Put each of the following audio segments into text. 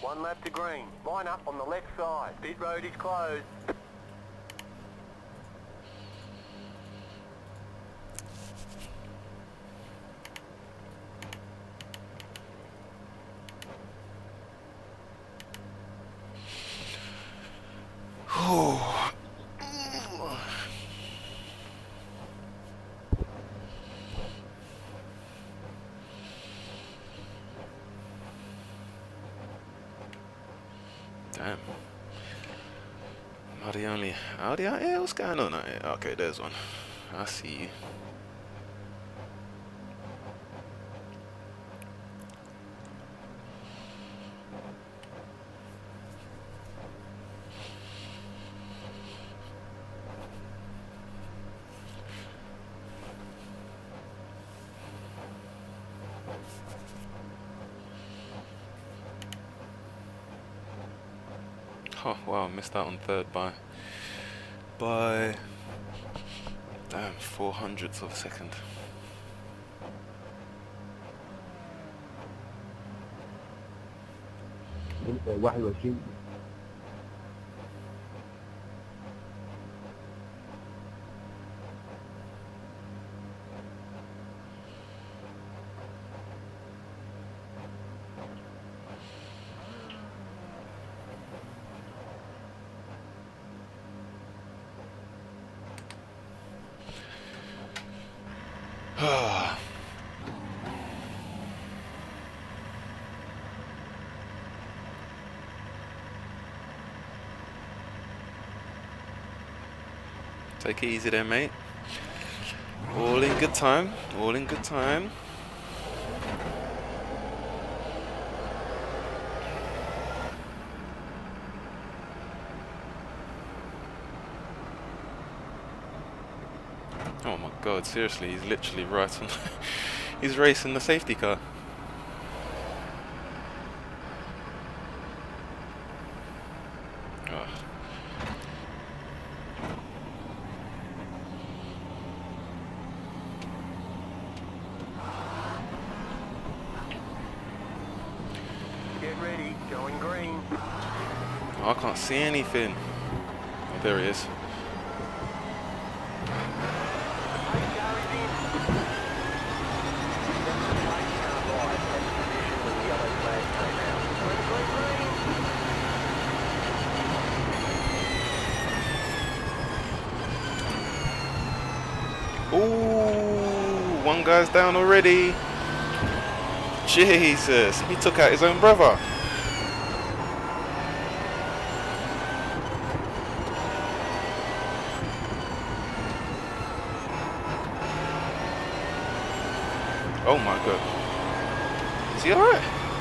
1 lap to green. Line up on the left side. Pit road is closed. Damn. Am I the only Audi out here? What's going on out here? Okay, there's one. I see you. Oh wow, missed out on third by damn 400ths of a second. انت 21. Take it easy there, mate. All in good time. All in good time. Oh my god, seriously, he's literally right on. He's racing the safety car. Oh. Get ready, going green. I can't see anything. Oh, there he is. Ooh, one guy's down already. Jesus, he took out his own brother. Oh my god. Is he alright?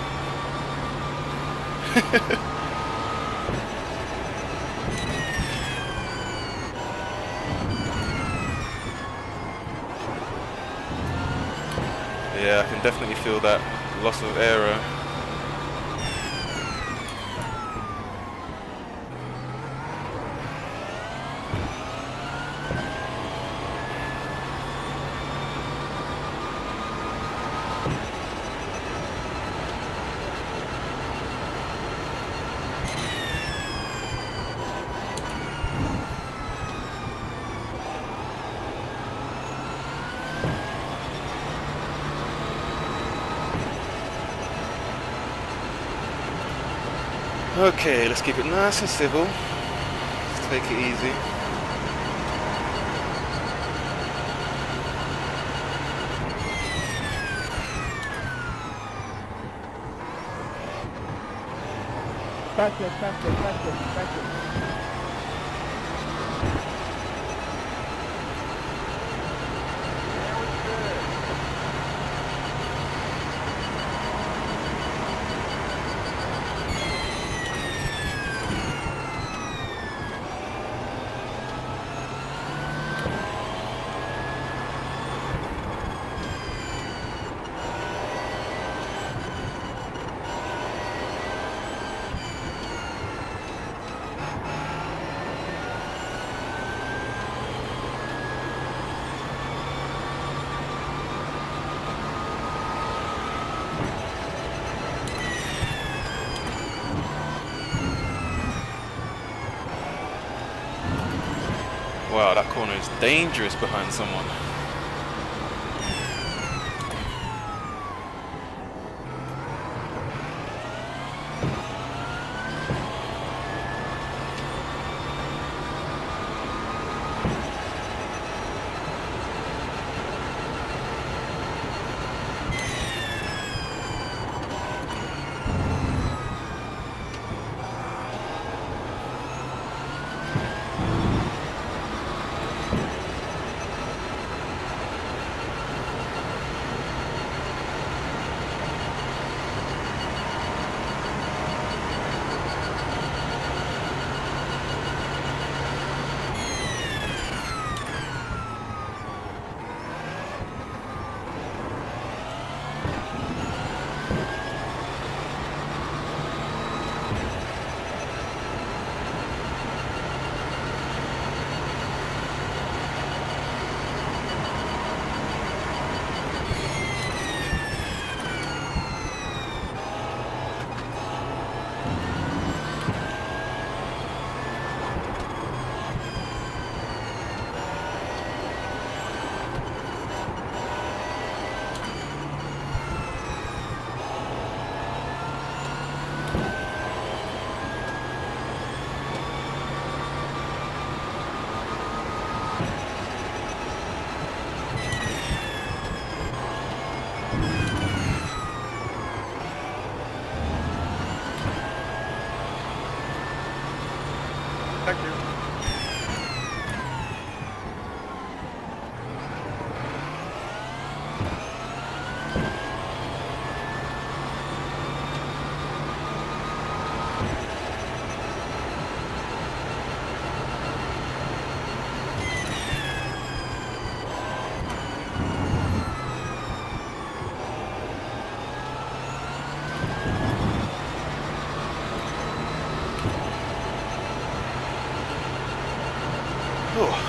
Yeah, I can definitely feel that loss of aero. Okay, let's keep it nice and civil. Let's take it easy. Practice, practice, practice, practice. Wow, that corner is dangerous behind someone. Thank you. Oh.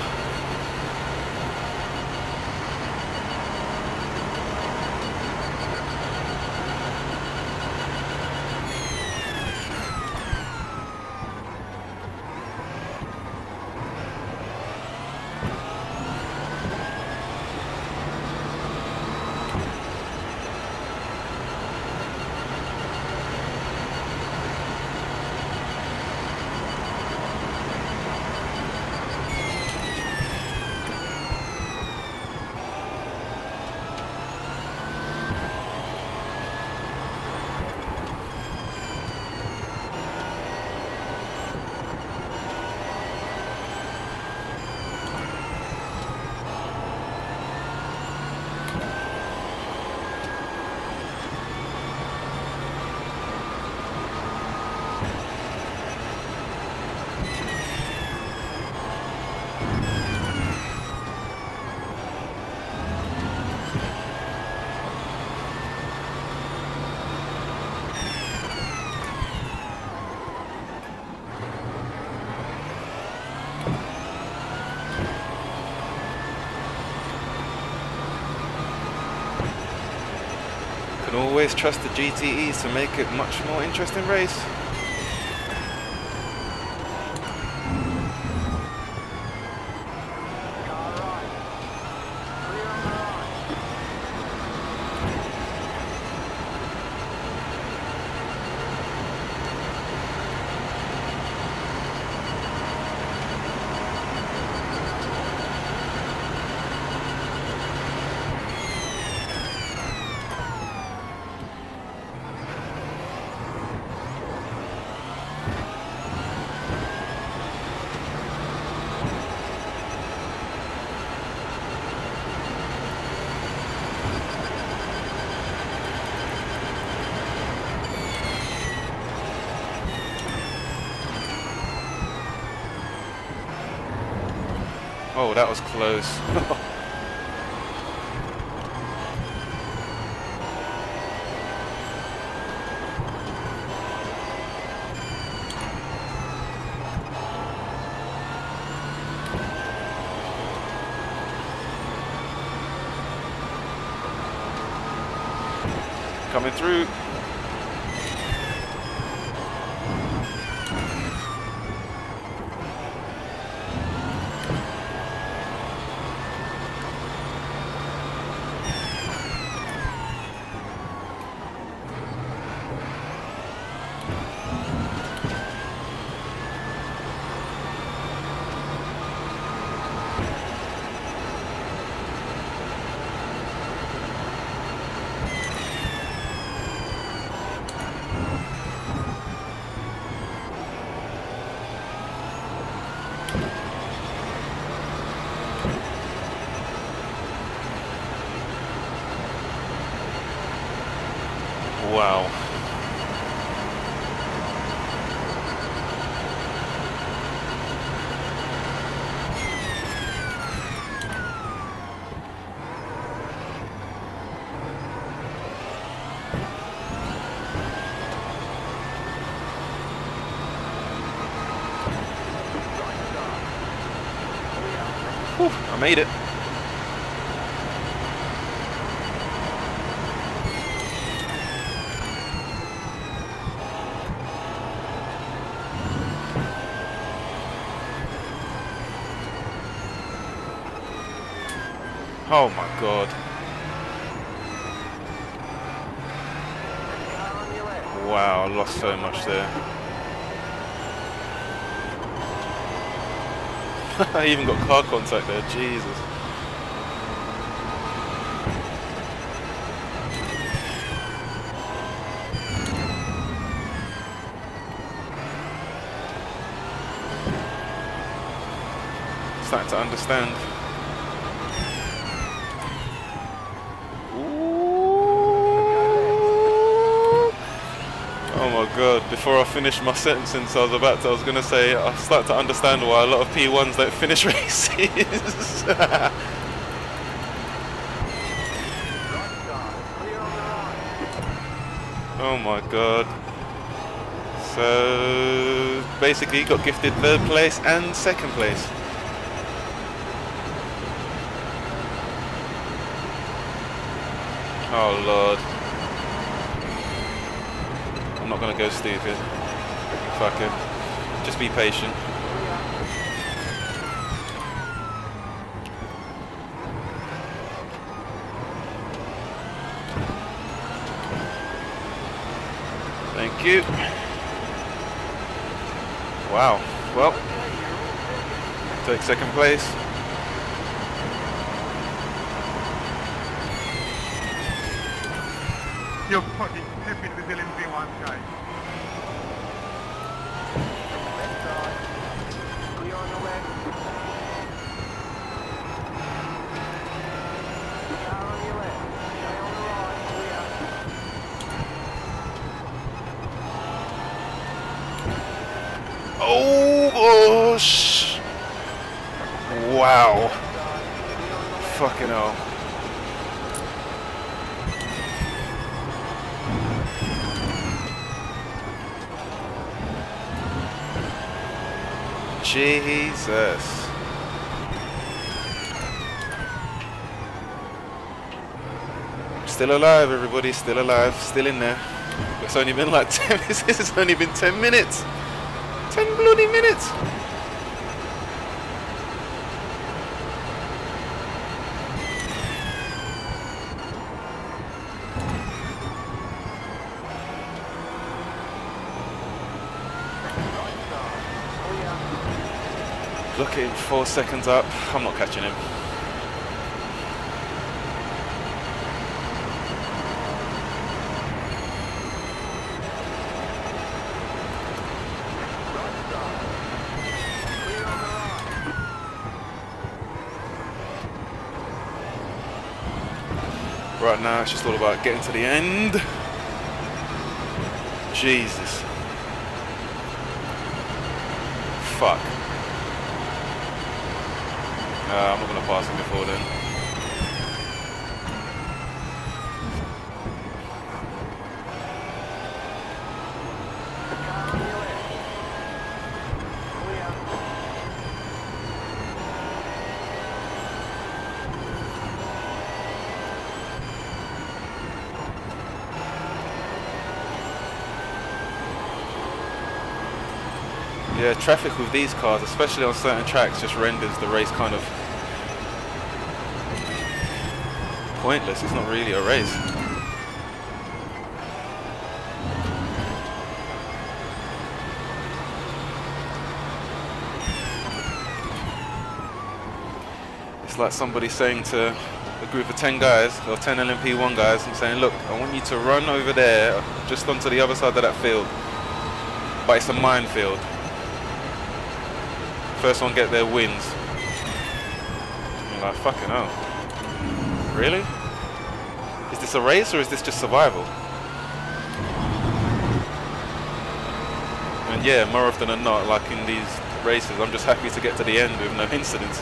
Can always trust the GTEs to make it much more interesting race. Oh, that was close. Coming through. Wow. Whew, I made it. Oh my god. Wow, I lost so much there. I even got car contact there, Jesus. Starting to understand. Oh my god, before I finished my sentence, I was gonna say I start to understand why a lot of P1s don't finish races. Oh my god. So basically got gifted 3rd place and 2nd place. Oh lord. I'm not gonna go stupid. Fuck it. Just be patient. Thank you. Wow. Well, take 2nd place. You fucking stupid little MP1 guy. Left side. Clear on the left. Car on your left. Stay on the right. Clear. Oh gosh. Wow. Fucking hell. Jesus. Still alive, everybody, still alive, still in there. It's only been like 10 minutes. This has only been 10 minutes. 10 bloody minutes. Look at him, 4 seconds up. I'm not catching him. Right now, it's just all about getting to the end. Jesus. Fuck. I'm not going to pass him before then. Yeah, traffic with these cars, especially on certain tracks, just renders the race kind of pointless. It's not really a race. It's like somebody saying to a group of 10 guys, or 10 LMP1 guys, and saying, look, I want you to run over there, just onto the other side of that field. But it's a minefield. First one get there wins. You're like, fucking hell. Really? Is this a race or is this just survival? yeah, more often than not, like in these races, I'm just happy to get to the end with no incidents.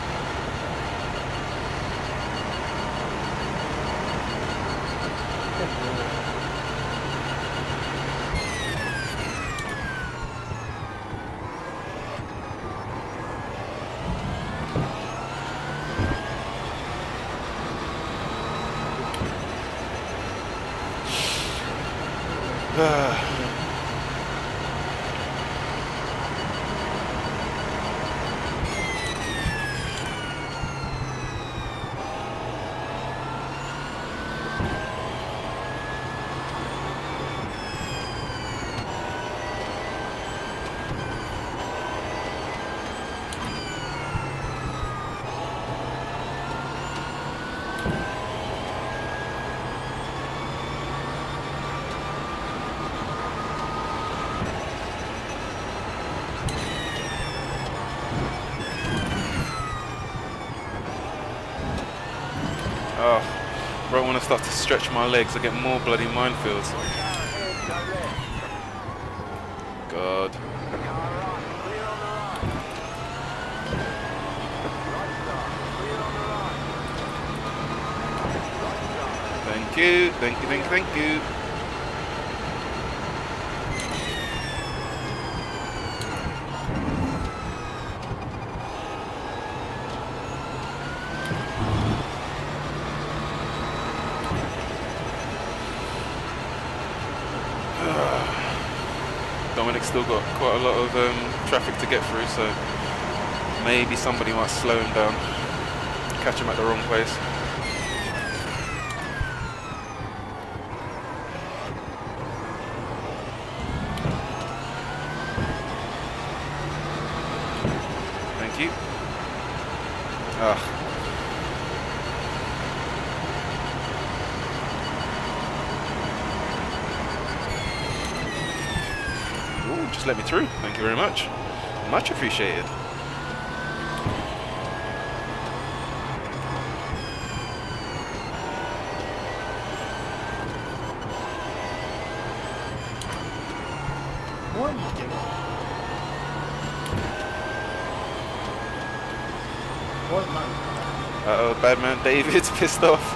Oh, right when I start to stretch my legs, I get more bloody minefields. God. Thank you, thank you, thank you, thank you. Dominic's still got quite a lot of traffic to get through, so maybe somebody might slow him down, catch him at the wrong place. Thank you. Ah. Just let me through. Thank you very much. Much appreciated. Uh-oh, bad man David's pissed off.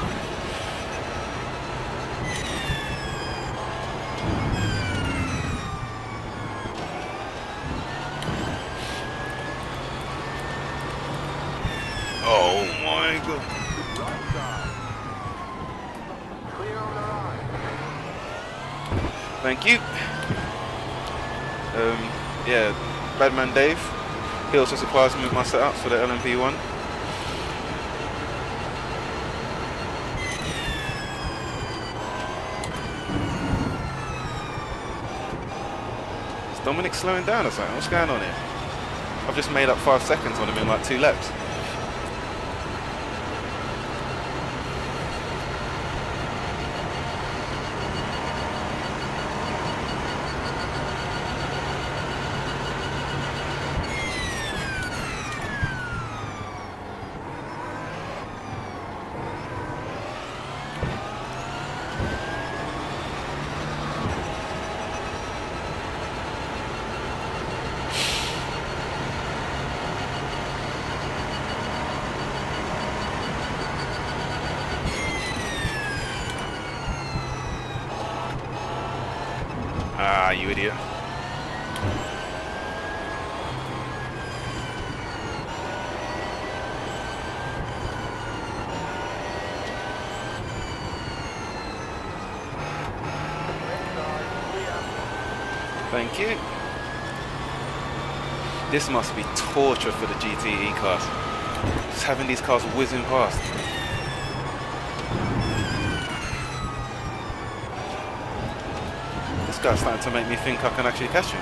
Oh my god. Thank you. Yeah, Badman Dave. He also supplies me with my setups for the LMP1. Is Dominic slowing down or something? What's going on here? I've just made up 5 seconds on him in like 2 laps. Ah, you idiot. Thank you. This must be torture for the GTE cars. Just having these cars whizzing past. This guy's starting to make me think I can actually catch him.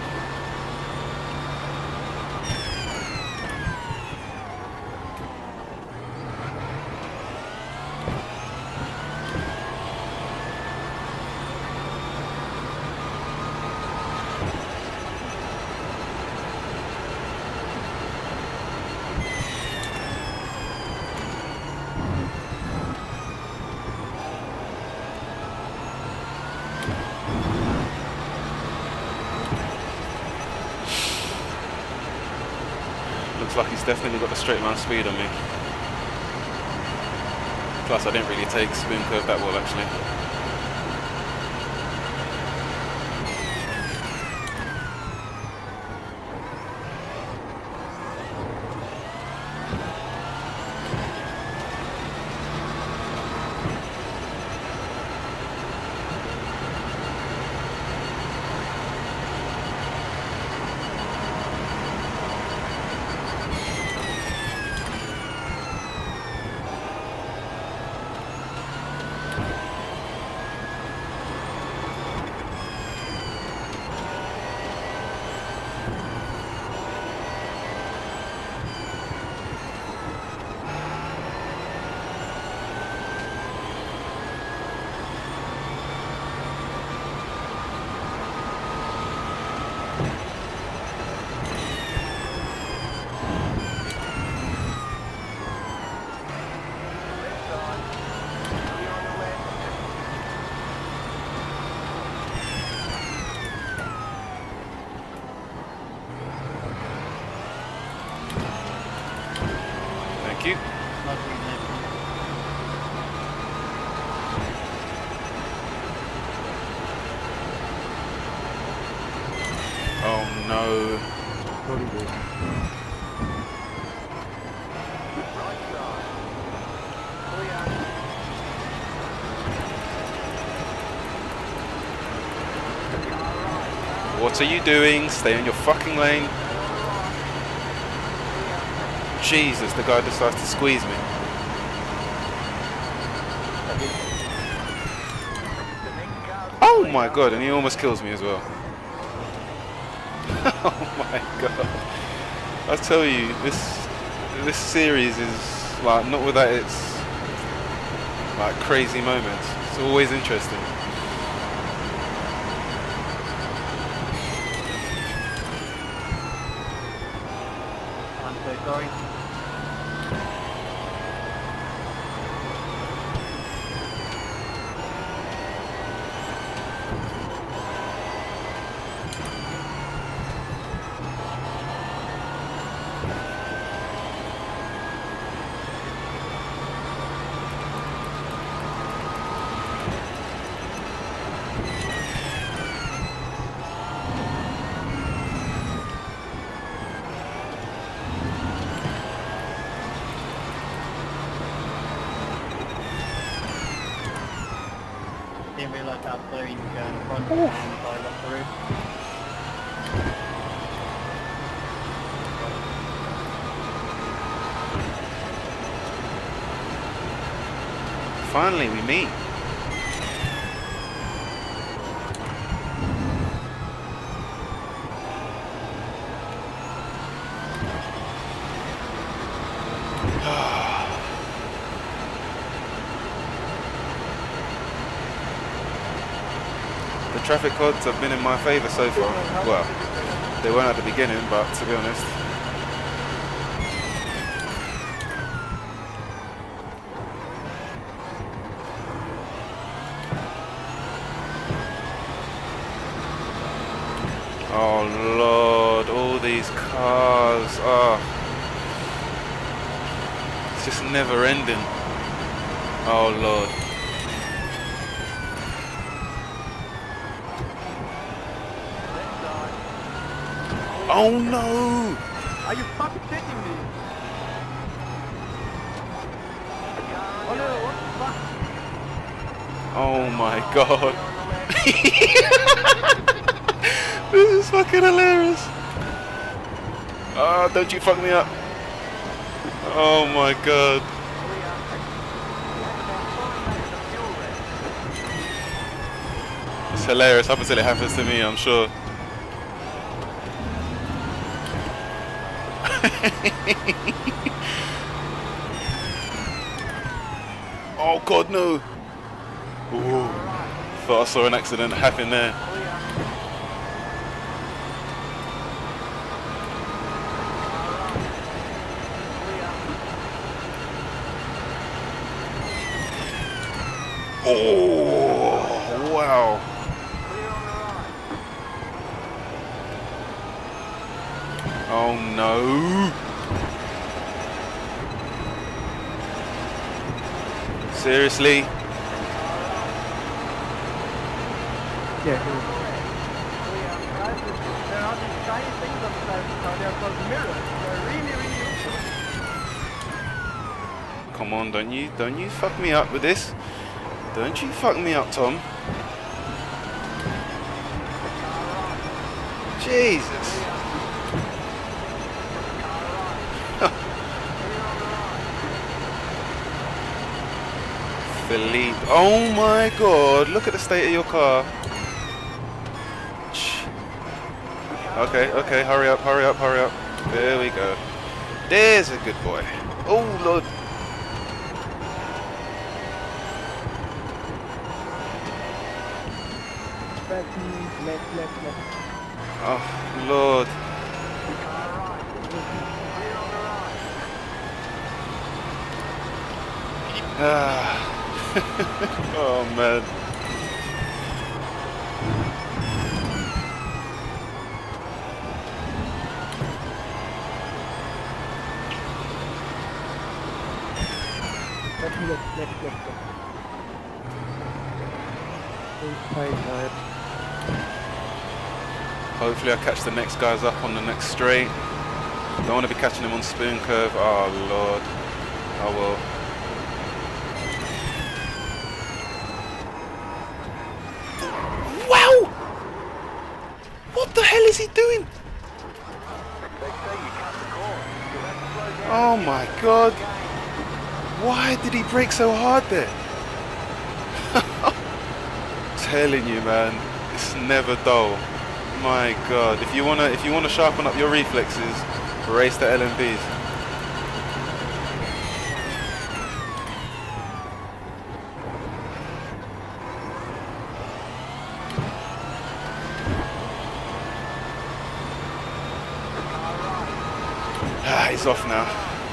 Looks like he's definitely got the straight line speed on me. Plus, I didn't really take spoon curve that well, actually. Thank you. Oh no. Sorry, bro. Right side. Clear. What are you doing? Stay in your fucking lane. Jesus, the guy decides to squeeze me. Oh my god, and he almost kills me as well. Oh my god. I tell you, this series is like not without its like crazy moments. It's always interesting. I'm so sorry. Didn't realise how slow you can go in front and I got through. Finally, we meet. The traffic odds have been in my favour so far. Well, they weren't at the beginning, but to be honest. Oh Lord, all these cars. Oh. It's just never ending. Oh Lord. Oh no! Are you fucking kidding me? Oh no, what the fuck? Oh my god. This is fucking hilarious. Oh, don't you fuck me up. Oh my god. It's hilarious up until it happens to me, I'm sure. Oh god, no. Ooh. Thought I saw an accident happen there. Oh wow. Oh no. Seriously? Yeah, good. Guys, there are these shiny things on the side of the car. They are called mirrors. They're really, really useful. Come on, don't you fuck me up with this. Don't you fuck me up, Tom. Jesus. Philippe. Oh my god, look at the state of your car. Okay, okay, hurry up, hurry up, hurry up. There we go. There's a good boy. Oh Lord. Left. Oh Lord. Ah. Oh man. Left. Inside. Hopefully I catch the next guys up on the next straight. Don't want to be catching them on spoon curve. Oh Lord. Oh well. Wow! What the hell is he doing? Oh my god. Why did he brake so hard there? Telling you, man, it's never dull. My god. If you wanna sharpen up your reflexes, race the LMPs. Ah, he's off now.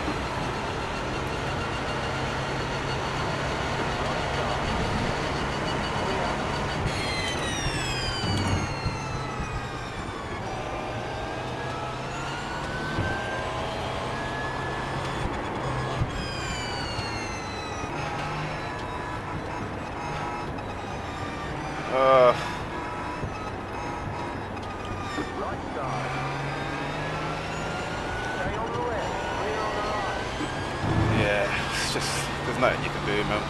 Right side. Stay on the left. Clear on the right. Yeah, it's just, there's nothing you can do, man.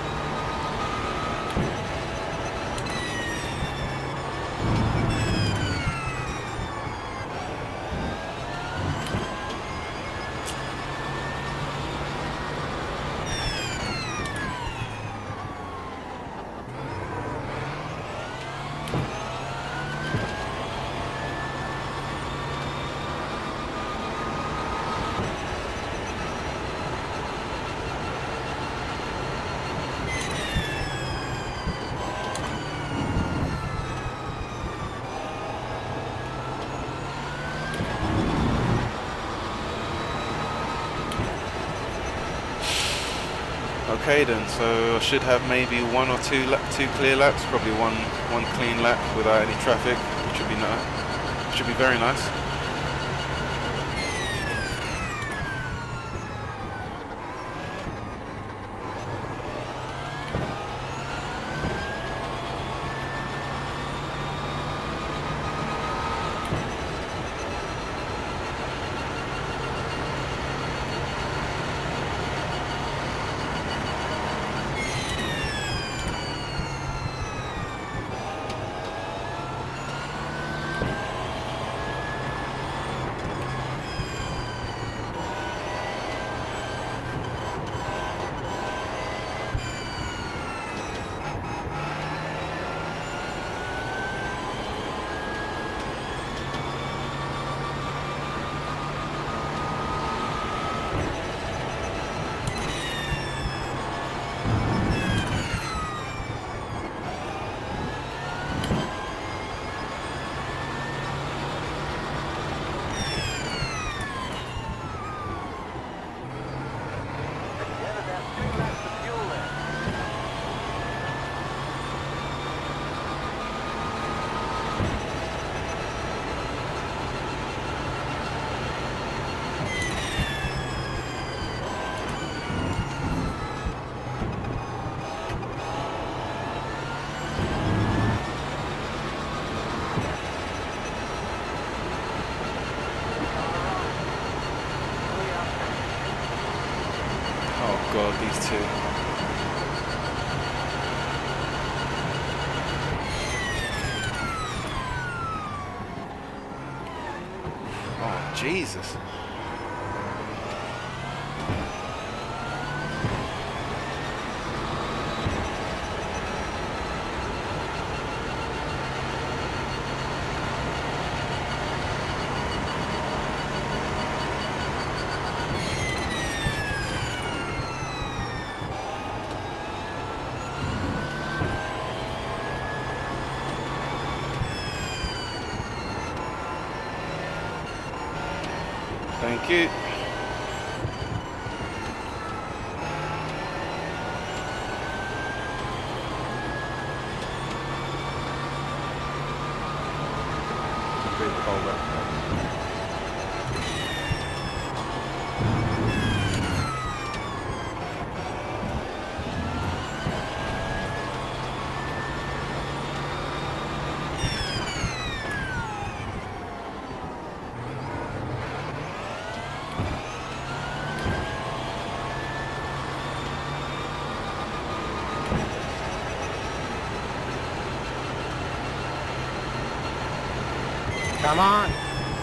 Okay then, so I should have maybe one or two clear laps, probably one clean lap without any traffic, which would be nice. Should be very nice. Oh god, these two. Oh Jesus. Thank you. Come on.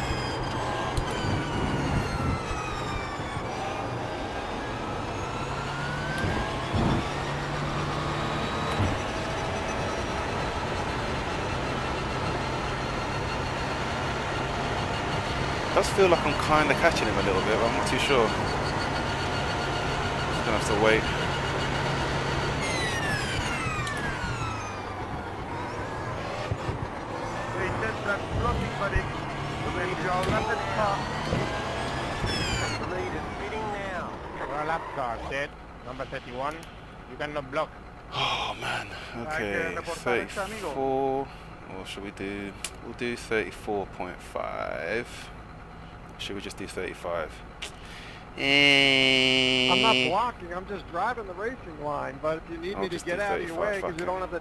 Does feel like I'm kind of catching him a little bit, but I'm not too sure. Just gonna have to wait. They said that blocking, buddy. Then you're left at car. The lead is spinning now. We're a lap car, set. Number 31. You cannot block. Oh man. Okay, 34. Or should we do? We'll do 34.5. Should we just do 35? I'm not blocking, I'm just driving the racing line. But if you need me to get out of your way, because you don't have the...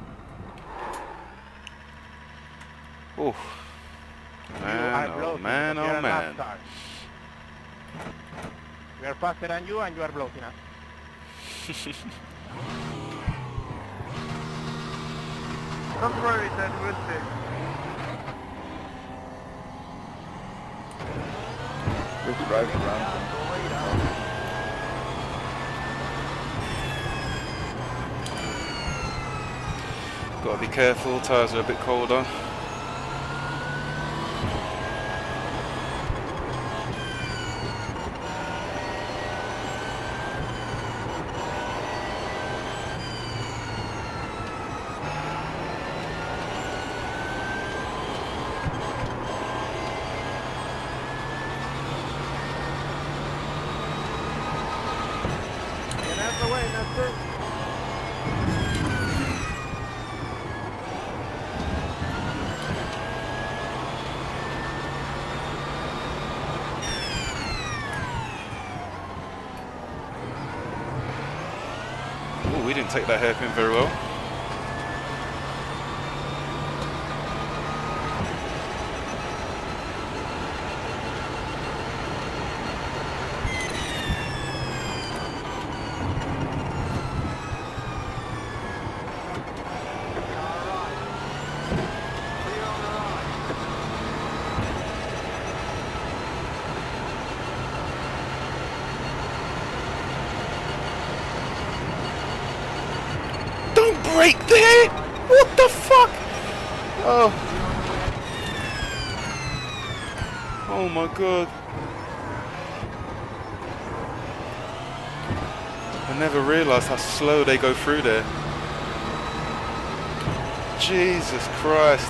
Oof. Man, oh man, oh man. We are faster than you and you are blocking us. Don't worry, Ted, we'll see. Just drive around. Gotta be careful, tyres are a bit colder. We didn't take that hairpin very well. Break there! What the fuck? Oh. Oh my god. I never realised how slow they go through there. Jesus Christ.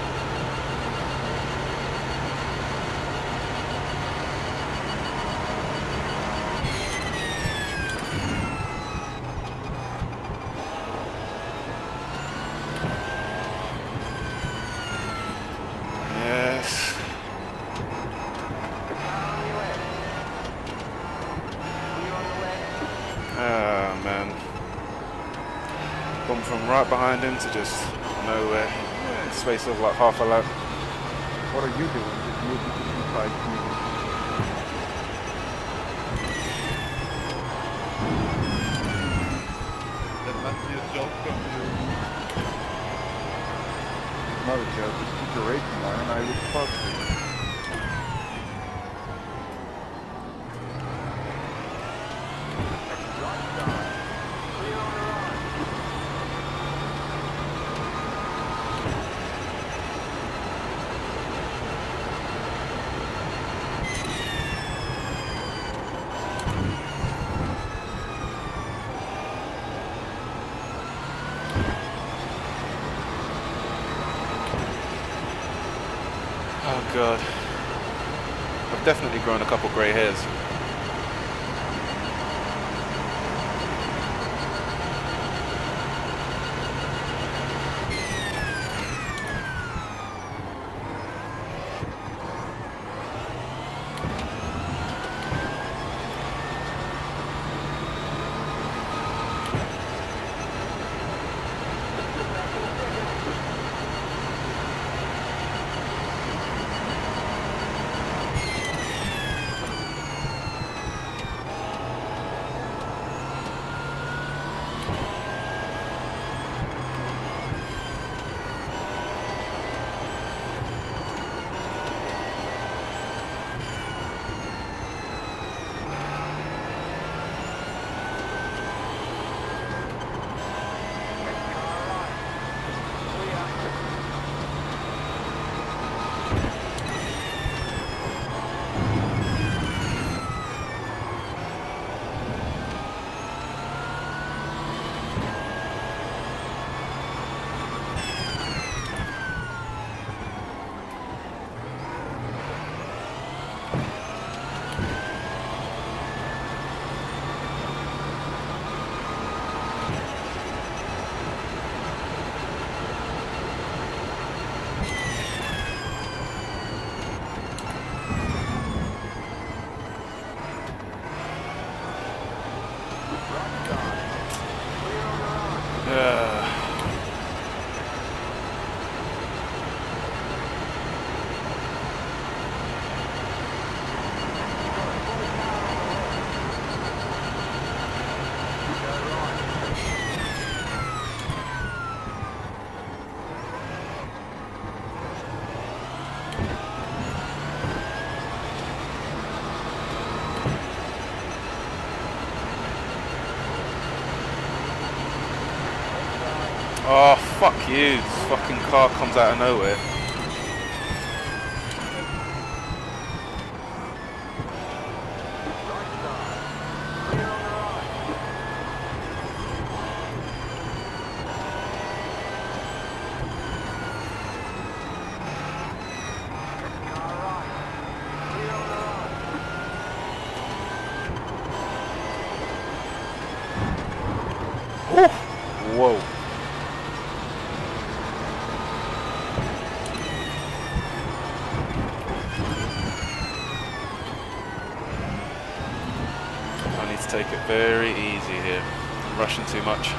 From right behind him to just nowhere. In the space of like half a lap. What are you doing? Just moving to 252. Not a joke, it's just a racing line and I look positive. Oh god. I've definitely grown a couple grey hairs. Oh, fuck you. This fucking car comes out of nowhere. Whoa. I need to take it very easy here. I'm rushing too much.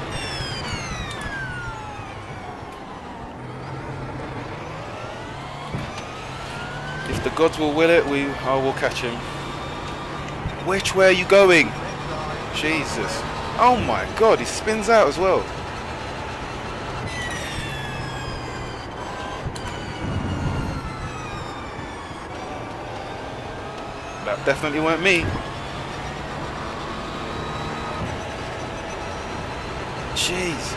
If the gods will will it, I will catch him. Which way are you going? Jesus. Oh my god, he spins out as well. That definitely weren't me. Jesus.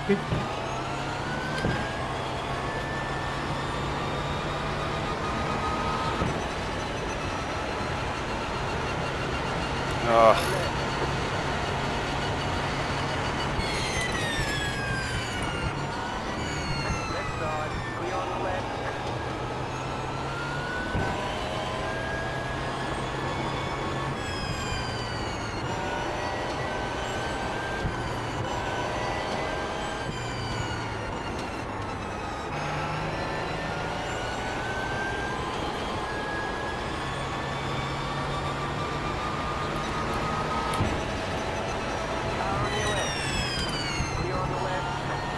Oh. Left side, clear on the left. Car on your left. Clear on the left.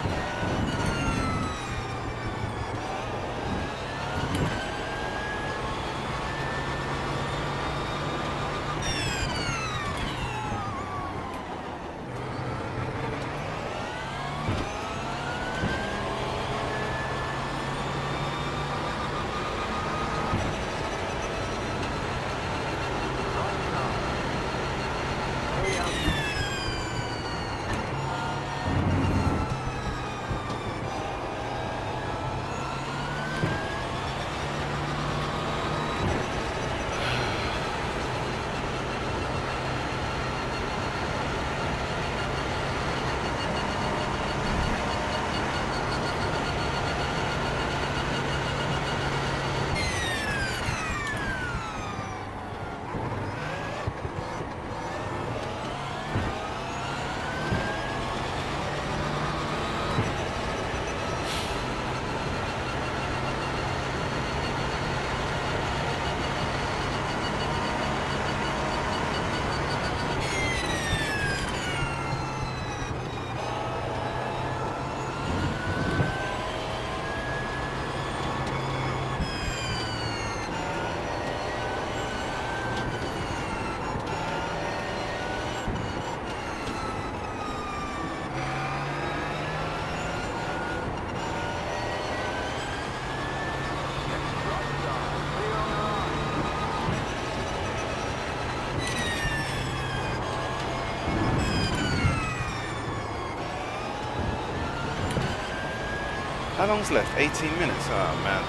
How long's left? 18 minutes? Oh man.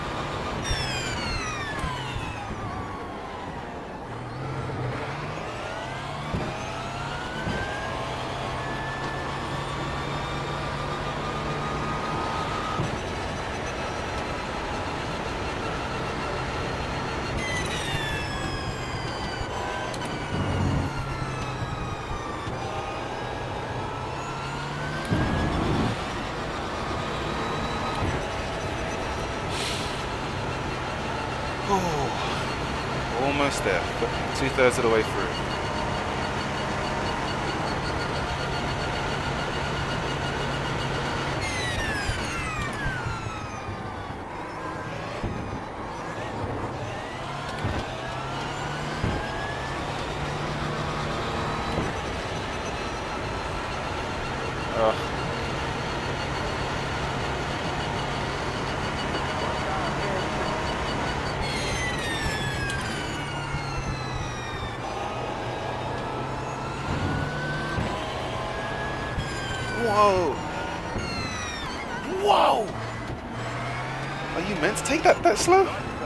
Oh, almost there, but 2/3 of the way through. Whoa! Whoa! Are you meant to take that slow?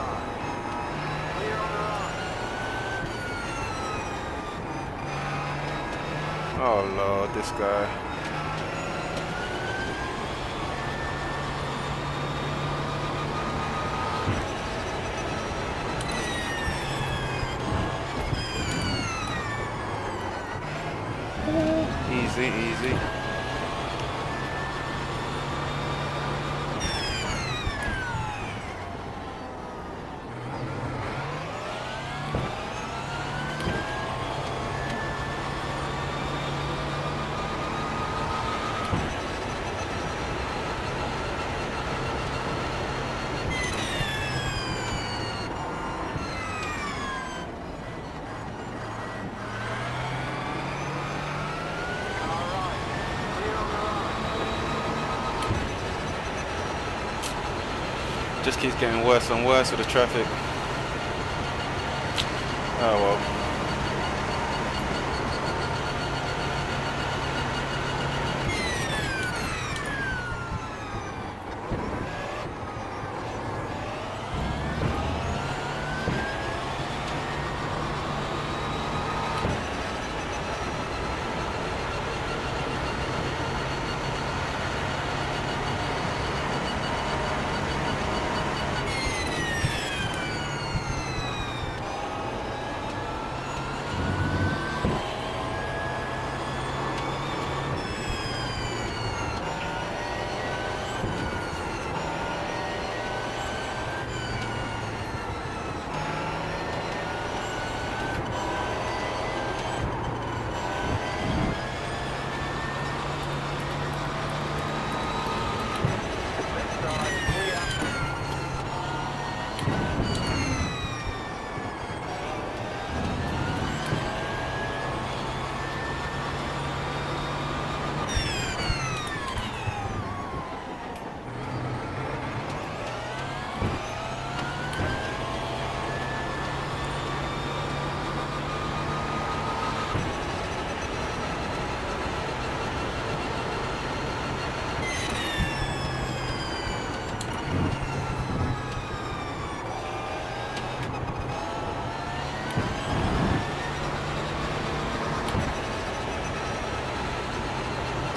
Oh Lord, this guy. Easy, easy. Just keeps getting worse and worse with the traffic. Oh well.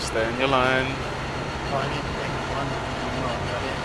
Stay in your line. Oh, I need to take one more. Got it.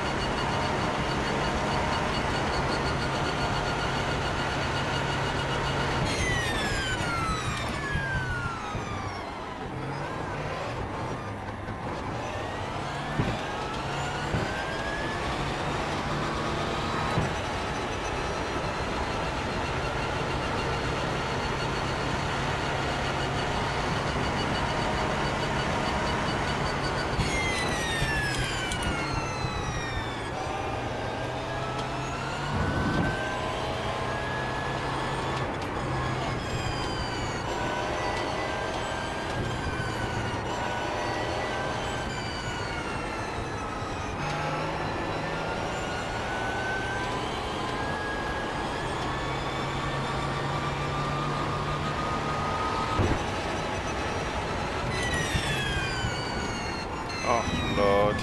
Oh, Lord.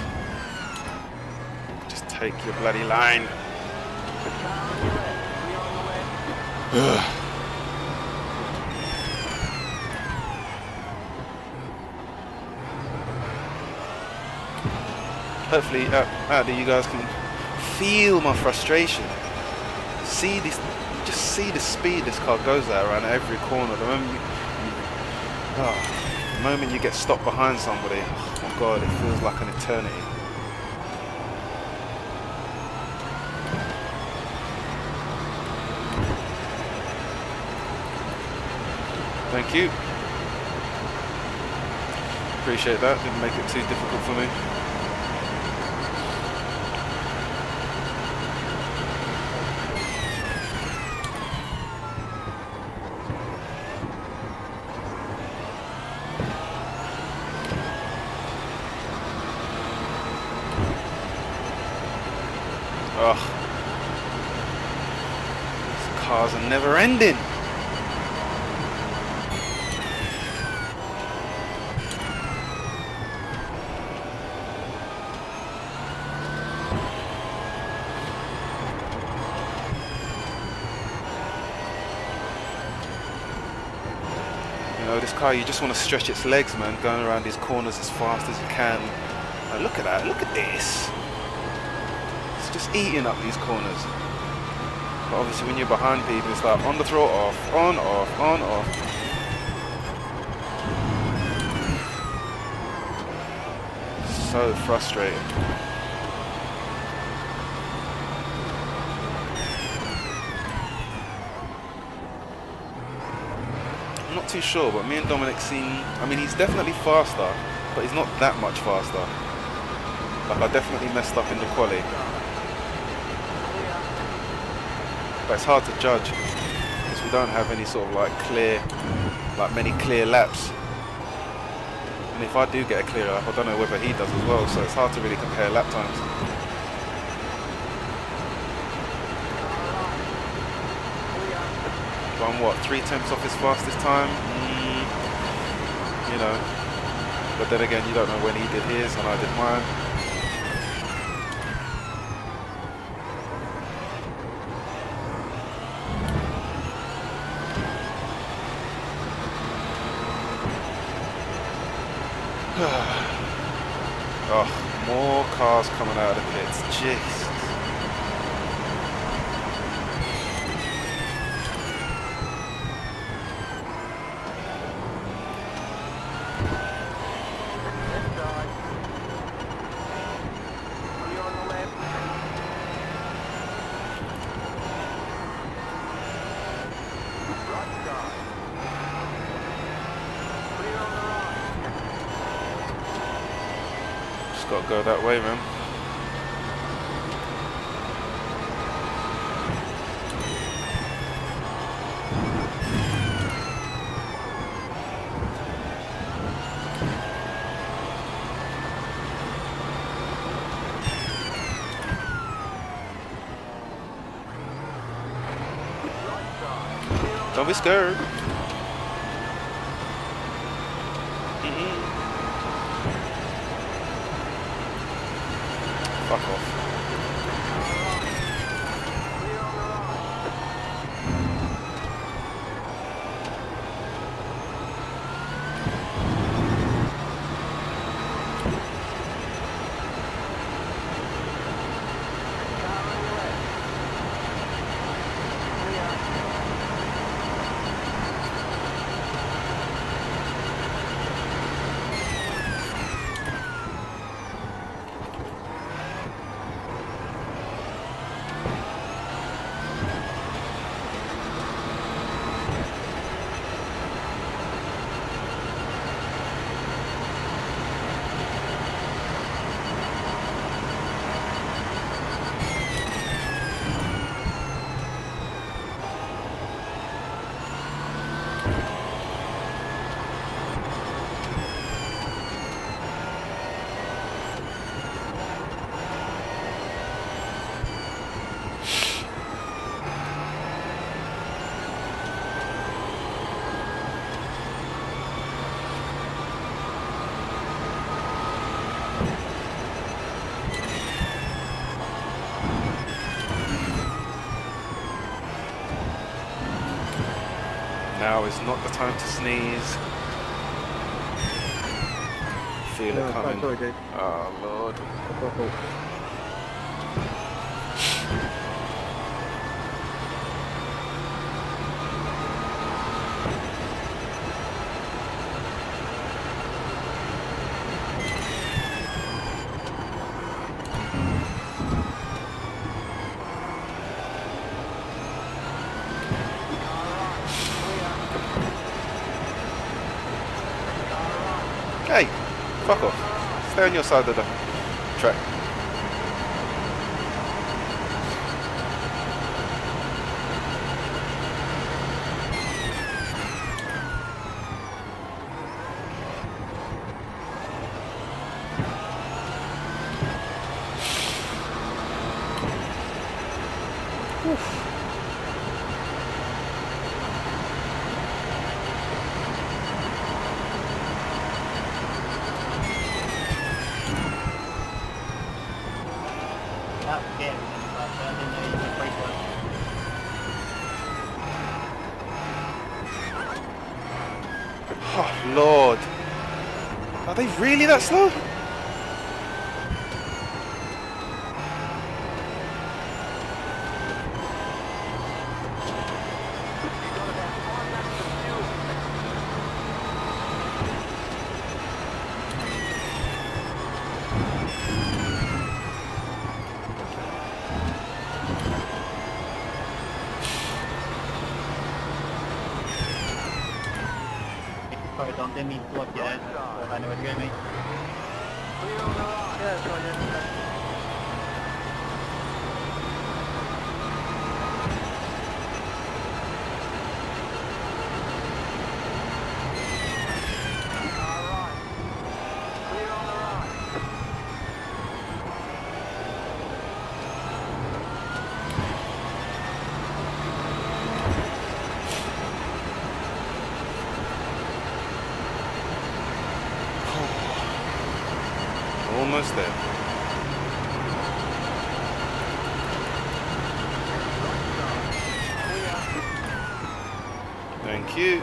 Just take your bloody line. Hopefully out there you guys can feel my frustration. See this, just see the speed this car goes at around every corner. The moment you get stopped behind somebody, oh my God, it feels like an eternity. Thank you. Appreciate that. Didn't make it too difficult for me. Ugh. These cars are never ending. You know, this car, you just want to stretch its legs, man, going around these corners as fast as you can. Now look at that, look at this. Just eating up these corners. But obviously when you're behind people, it's like on the throttle, off, on, off, on, off. So frustrating. I'm not too sure, but me and Dominic seem, I mean, he's definitely faster, but he's not that much faster. Like, I definitely messed up in the quali. But it's hard to judge because we don't have any sort of like many clear laps. And if I do get a clear lap, I don't know whether he does as well, so it's hard to really compare lap times. But I'm what, 3/10 off his fastest time? You know. But then again, you don't know when he did his and I did mine. Oh, more cars coming out of the pits. Jeez. Got to go that way, man. Don't be scared. Fuck off. Now is not the time to sneeze. Feel it coming. Sorry, dude. Oh Lord. That's my fault. Hey, fuck off. Stay on your side of the track. That was scary, but I didn't know you could break one. Oh Lord. Are they really that slow? Sorry, Don, didn't mean to block you there. I know where to go, mate. Clear on the right. Yeah, sorry, yeah. Car right. Clear on the right. Almost there. Thank you.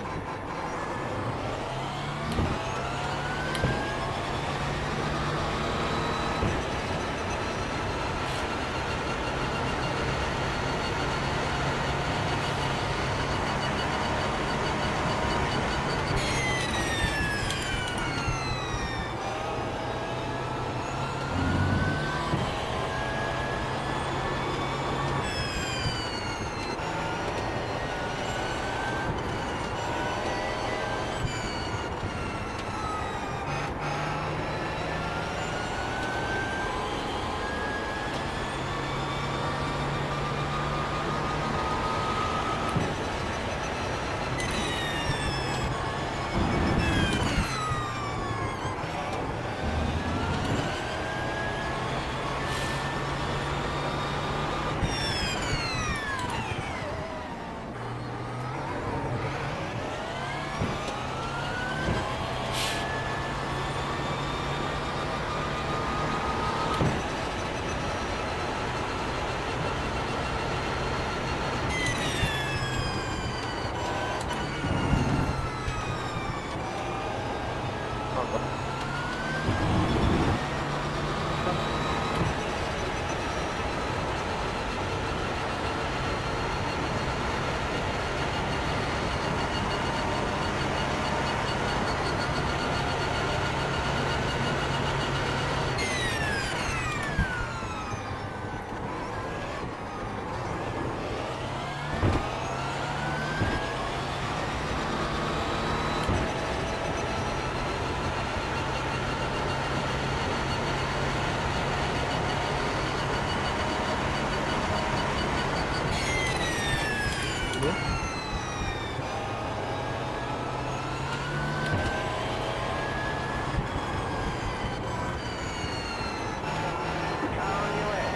Car on your left.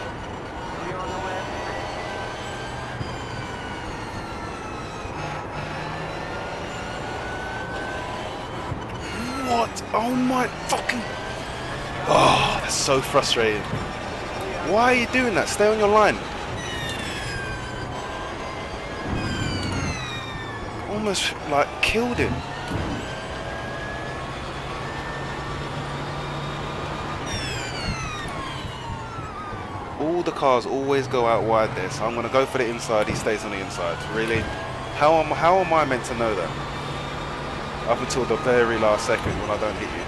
Clear on the left. What? Oh my fucking... Oh, that's so frustrating. Why are you doing that? Stay on your line. almost like killed him. All the cars always go out wide there, so I'm going to go for the inside. He stays on the inside. Really? How am I meant to know that? Up until the very last second when I don't hit you.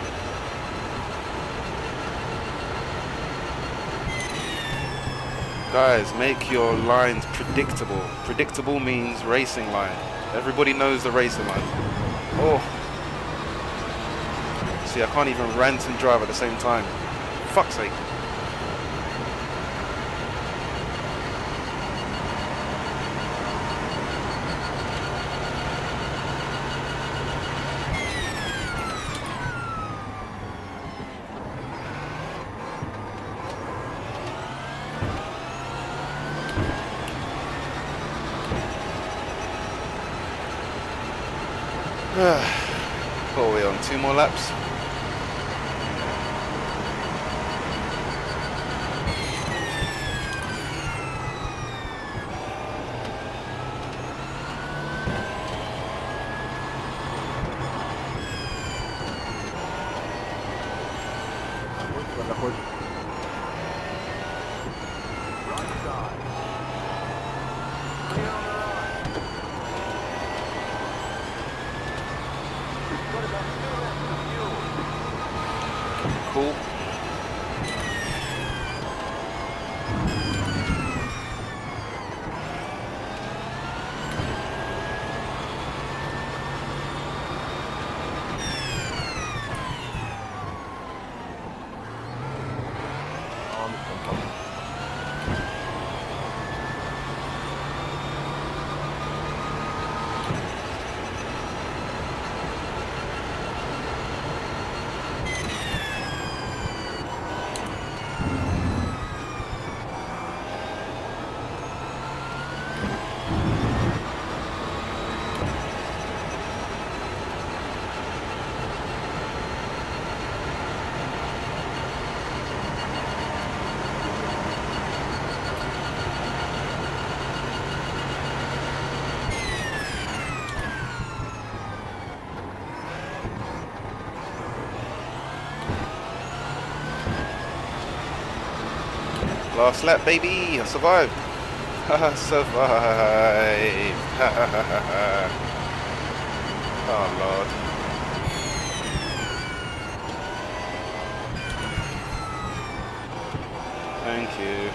Guys, make your lines predictable. Predictable means racing line. Everybody knows the racing line. Oh. See, I can't even rant and drive at the same time. Fuck's sake. What are we on? 2 more laps? Cool. Last lap, baby! I survived! I survived! Oh, Lord. Thank you.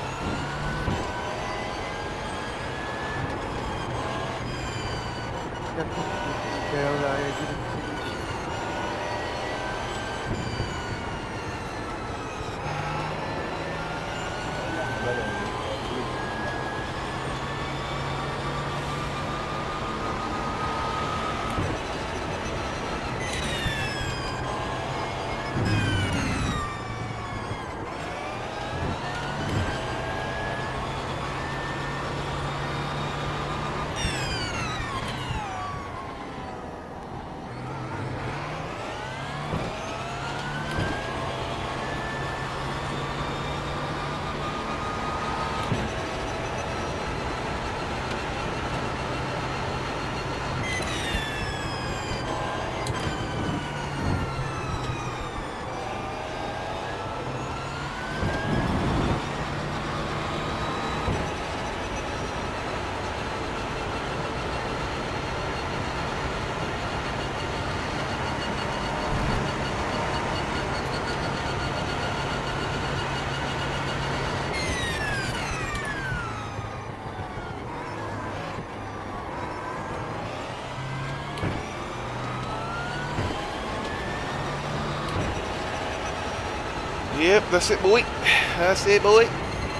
Yep, that's it, boy. That's it, boy.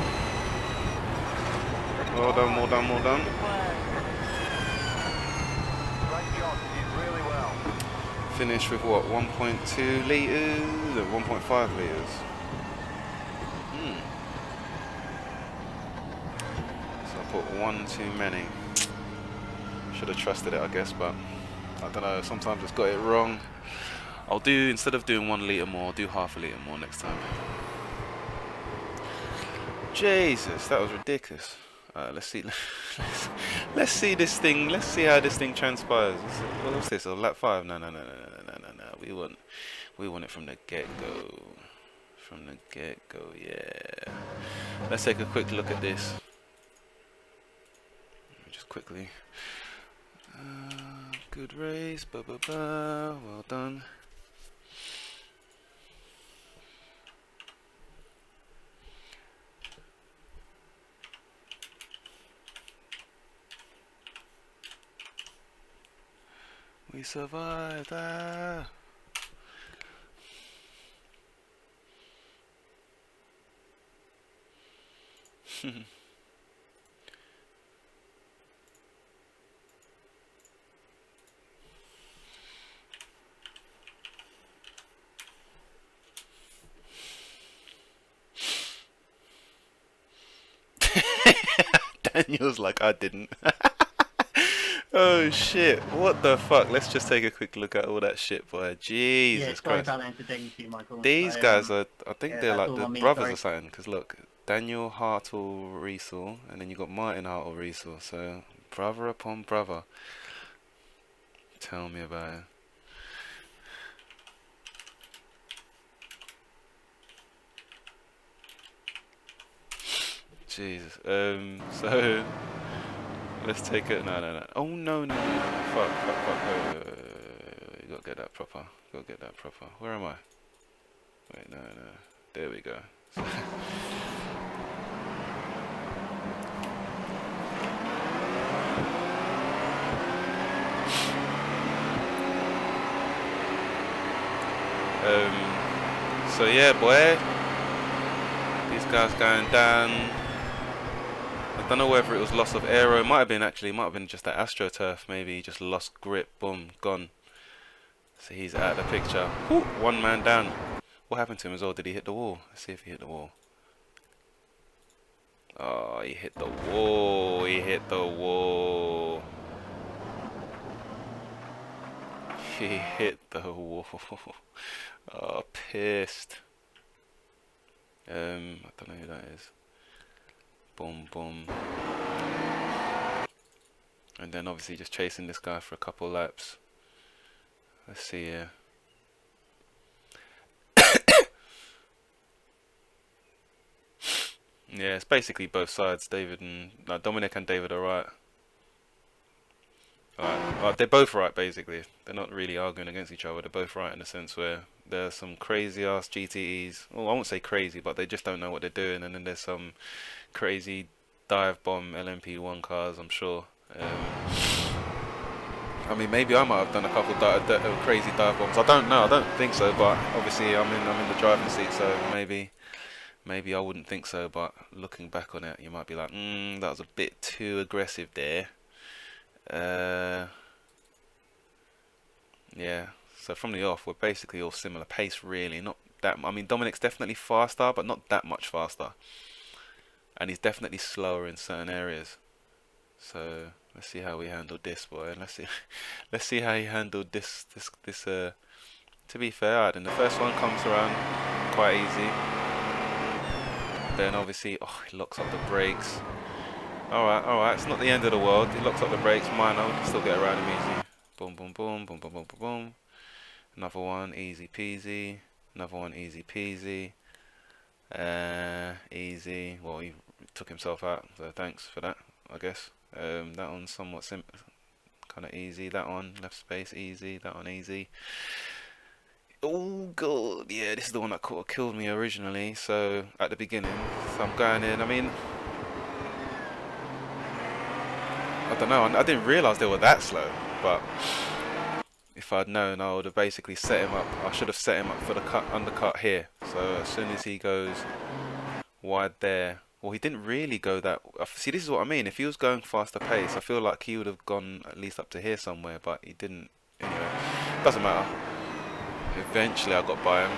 Well done, well done, well done. Finish with what, 1.2 litres? 1.5 litres. So I put one too many. Should have trusted it, I guess, but I don't know, sometimes it's got it wrong. I'll do, instead of doing 1 litre more, I'll do half a litre more next time. Jesus, that was ridiculous. Let's see. Let's see this thing. Let's see how this thing transpires. What's this? Lap 5? No. We want it from the get-go. From the get-go, yeah. Let's take a quick look at this. Just quickly. Good race. Well done. We survived. Daniel's like, I didn't. Oh shit, what the fuck? Let's just take a quick look at all that shit, boy. Jesus Christ. These guys are, I think they're like the brothers or something, because look, Daniel Hartle Riesel, and then you got Martin Hartle Riesel, so brother upon brother. Tell me about it. Jesus. So let's take it. No. Oh no. Fuck. You gotta get that proper. Where am I? Wait, no. There we go. So yeah, boy. These guys going down. I don't know whether it was loss of aero. It might have been just that AstroTurf. Maybe he just lost grip. Boom, gone. So he's out of the picture. Woo, one man down. What happened to him as well? Did he hit the wall? Let's see if he hit the wall. Oh, he hit the wall. He hit the wall. Oh, pissed. I don't know who that is. Boom. And then obviously just chasing this guy for a couple laps. Let's see here. Yeah, it's basically both sides. Dominic and David are right. They're both right, basically. They're not really arguing against each other. They're both right in the sense where there's some crazy ass GTEs. Well, I won't say crazy, but they just don't know what they're doing. And then there's some crazy dive bomb LMP1 cars, I'm sure. I mean, maybe I might have done a couple crazy dive bombs. I don't know. I don't think so. But obviously, I'm in the driving seat, so maybe I wouldn't think so. But looking back on it, you might be like, that was a bit too aggressive there. Yeah, so from the off we're basically all similar pace, really. Not that, I mean, Dominic's definitely faster, but not that much faster, and he's definitely slower in certain areas. So let's see how we handled this, boy. Let's see how he handled this. To be fair, and the first one comes around quite easy. Then obviously, he locks up the brakes. Alright, it's not the end of the world. He locks up the brakes, minor, we can still get around him easy. Boom. Another one, easy peasy. Another one, easy peasy. Easy. Well, he took himself out, so thanks for that, I guess. That one's somewhat kind of easy. That one, left space, easy. That one, easy. Oh god, yeah, this is the one that killed me originally. So at the beginning, so I'm going in. I mean, I don't know, I didn't realise they were that slow, but if I'd known, I would have basically set him up. I should have set him up for the undercut here. So as soon as he goes wide there, well, he didn't really go that. See, this is what I mean. If he was going faster pace, I feel like he would have gone at least up to here somewhere, but he didn't. Anyway, doesn't matter. Eventually, I got by him.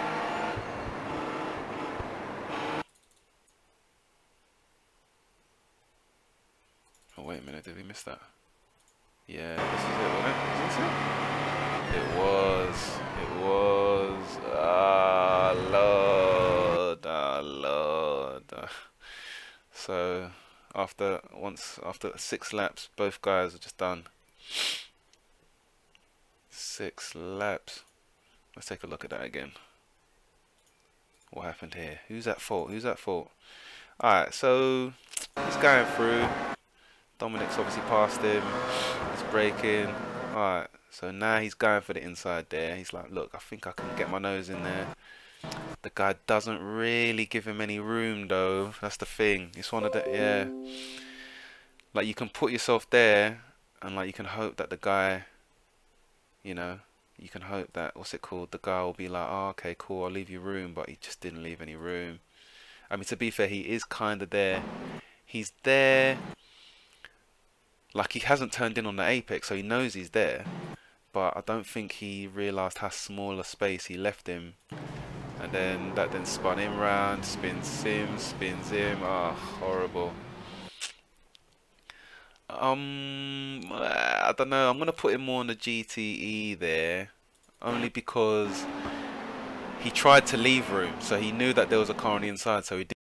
Oh, wait a minute, did we miss that? Yeah, this is it, wasn't it? Is this it? It was. Ah, Lord. So, after 6 laps, both guys are just done. 6 laps. Let's take a look at that again. What happened here? Who's at fault? Who's at fault? Alright, so he's going through. Dominic's obviously passed him. He's braking. Alright, so now he's going for the inside there. He's like, look, I think I can get my nose in there. The guy doesn't really give him any room though. That's the thing. It's one of the, yeah. Like you can put yourself there and like you can hope that the guy, you know, you can hope that, what's it called, the guy will be like, oh, okay, cool, I'll leave you room, but he just didn't leave any room. I mean, to be fair, he is kind of there. He's there, like he hasn't turned in on the apex, so he knows he's there, but I don't think he realised how small a space he left him. And then that then spun him round, spins him, ah, horrible. I don't know, I'm going to put him more on the GTE there, only because he tried to leave room, so he knew that there was a car on the inside, so he